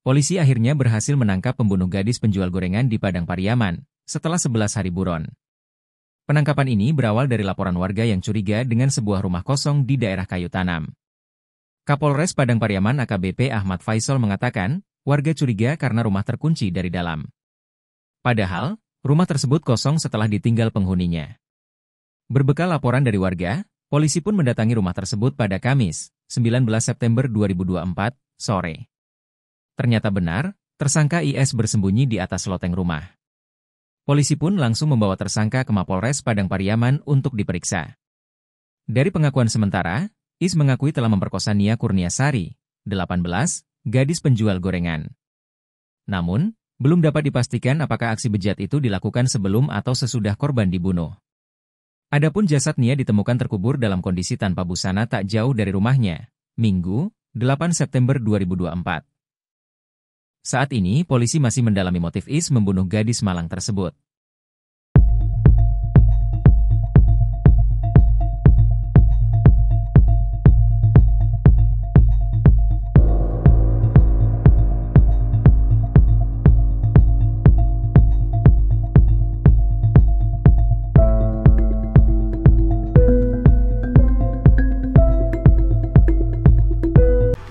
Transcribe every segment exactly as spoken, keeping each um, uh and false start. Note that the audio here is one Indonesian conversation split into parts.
Polisi akhirnya berhasil menangkap pembunuh gadis penjual gorengan di Padang Pariaman, setelah sebelas hari buron. Penangkapan ini berawal dari laporan warga yang curiga dengan sebuah rumah kosong di daerah Kayu Tanam. Kapolres Padang Pariaman A K B P Ahmad Faisal mengatakan, warga curiga karena rumah terkunci dari dalam. Padahal, rumah tersebut kosong setelah ditinggal penghuninya. Berbekal laporan dari warga, polisi pun mendatangi rumah tersebut pada Kamis, sembilan belas September dua ribu dua puluh empat, sore. Ternyata benar, tersangka I S bersembunyi di atas loteng rumah. Polisi pun langsung membawa tersangka ke Mapolres Padang Pariaman untuk diperiksa. Dari pengakuan sementara, I S mengakui telah memperkosa Nia Kurniasari, delapan belas, gadis penjual gorengan. Namun, belum dapat dipastikan apakah aksi bejat itu dilakukan sebelum atau sesudah korban dibunuh. Adapun jasad Nia ditemukan terkubur dalam kondisi tanpa busana tak jauh dari rumahnya, Minggu, delapan September dua ribu dua puluh empat. Saat ini, polisi masih mendalami motif I S membunuh gadis Malang tersebut.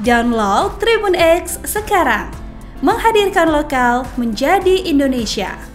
Download Tribun X sekarang, menghadirkan lokal menjadi Indonesia.